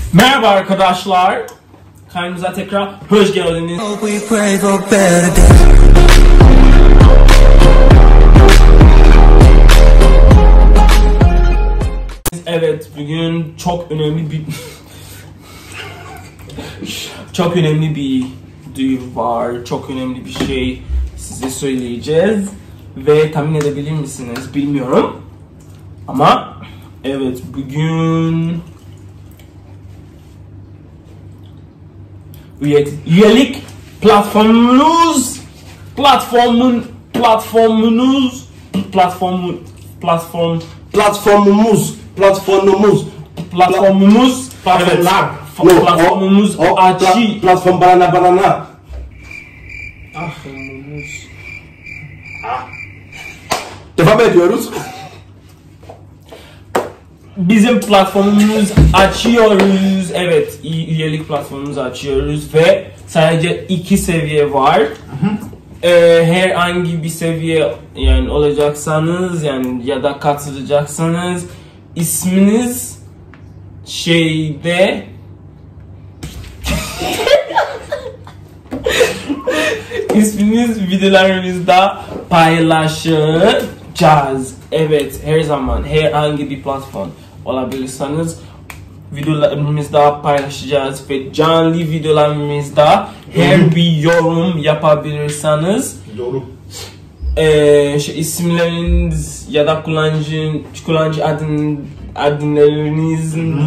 Merhaba arkadaşlar. Kanalımıza tekrar hoş geldiniz. Evet, bugün çok önemli bir duyuru var. Çok önemli bir şey size söyleyeceğiz ve tahmin edebilir misiniz bilmiyorum. Ama evet, bugün üyelik platformumuz açı. Platform banana. Devam ediyoruz. Bizim platformumuzu açıyoruz. Evet, üyelik platformumuzu açıyoruz ve sadece 2 seviye var. Herhangi bir seviye yani olacaksanız yani ya da katılacaksanız isminiz şeyde isminiz videolarımızda paylaşacağız. Evet, her zaman herhangi bir platform olabilirseniz videolarımızda paylaşacağız ve canlı videolarımızda her bir yorum yapabilirsiniz. İsimleriniz ya da kullanıcı adınlarınızın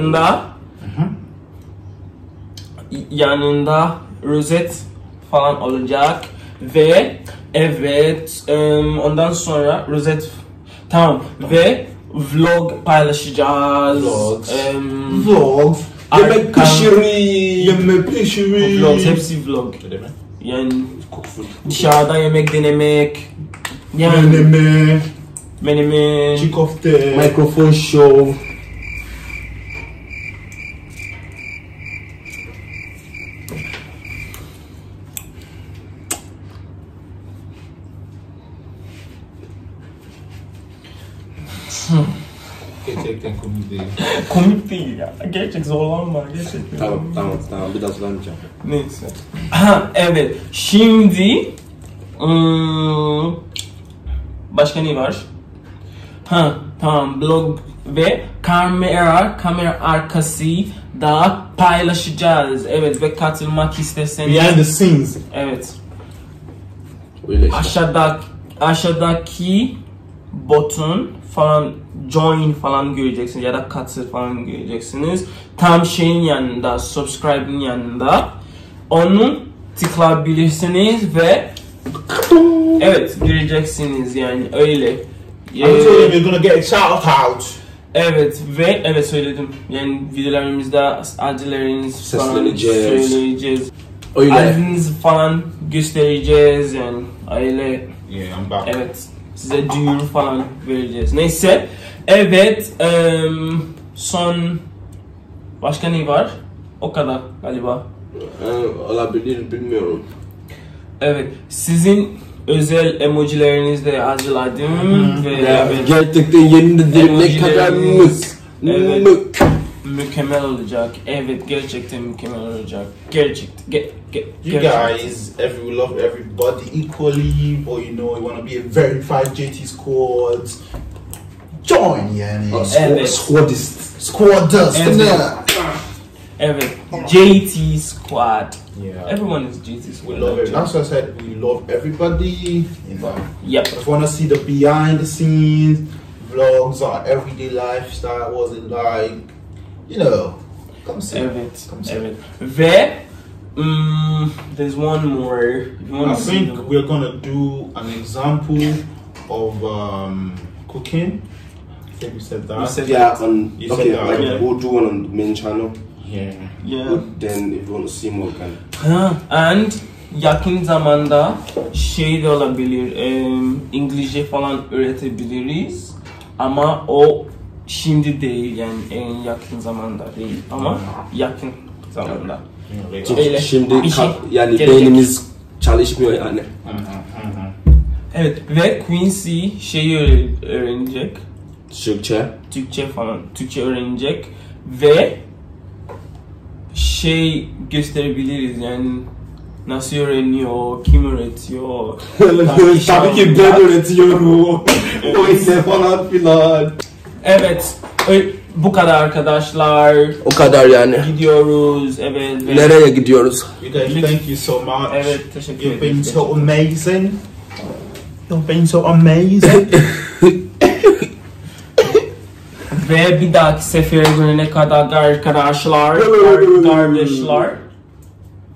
yanında rozet falan olacak ve evet ondan sonra rozet ve vlog paylaşacağız. Vlogs. Yemek pişiri. Vlogs, hepsi vlog. Yani dışarıda yemek denemek. Yani meneme. Çiğ köfte. Mikrofon show. Gerçekten komik değil. Komik değil ya. Gerçek zorlanma. Gerçekten. Tamam. Bir daha zorlanmayacağım. Neyse. Evet. Şimdi başka ne var? Tamam. Blog ve kamera arkası da paylaşacağız. Evet ve katılmak isterseniz. Behind the scenes. Evet. Öyle işte. Aşağıdaki buton falan join falan göreceksiniz ya da katıl falan göreceksiniz. Tam şeyin yanında, subscribe'in yanında. Onu tıklayabilirsiniz ve evet göreceksiniz yani öyle. I'm telling you, you're gonna get a shout out. Evet ve evet söyledim. Yani videolarımızda adlarınız falan söyleyeceğiz. Adınızı falan göstereceğiz yani öyle. Yeah, I'm back. Evet. Size duyuru falan vereceğiz. Neyse. Evet. Son başka ne var? O kadar galiba. Olabilir, bilmiyorum. Evet. Sizin özel emojilerinizi de hazırladım ve evet, gerçekten yerinde değil, ne kadar mükemmel olacak. Evet, gerçekten mükemmel olacak. Gerçekten. You guys, we love everybody equally, or you know, you want to be a verified JT squad. Join, yani. Squadist. Evet, JT Squad. Yeah. Everyone is JT Squad. We love it. That's why I said we love everybody. You know. Yep. Just want to see the behind the scenes vlogs, our everyday lifestyle. What was it like? You know. Come see. Evet. Ve there's one more. I think we're gonna do an example of cooking. I think we said that. We said we'll do one on the main channel. Yeah. Then if you want to see more, can. And yakın zamanda şey de olabilir. İngilizce falan öğretebiliriz. Ama o şimdi değil yani en yakın zamanda değil ama yakın zamanda. Şimdi yani beynimiz çalışmıyor yani. Evet ve Quincy şeyi öğrenecek. Türkçe falan. Türkçe öğrenecek ve şey gösterebiliriz yani nasıl öğreniyor, kim üretiyor. Tabii ki ben üretiyorum. O ise falan filan. Evet, bu kadar arkadaşlar. O kadar yani. Gidiyoruz, evet. Nereye gidiyoruz? You guys, thank you so much. Evet, teşekkür ederim. You've been so amazing. You've been so amazing. Ve bir dahaki sefere görene kadar arkadaşlar, kardeşler.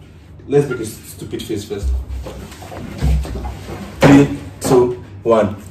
Let's make a stupid face first. 3, 2, 1.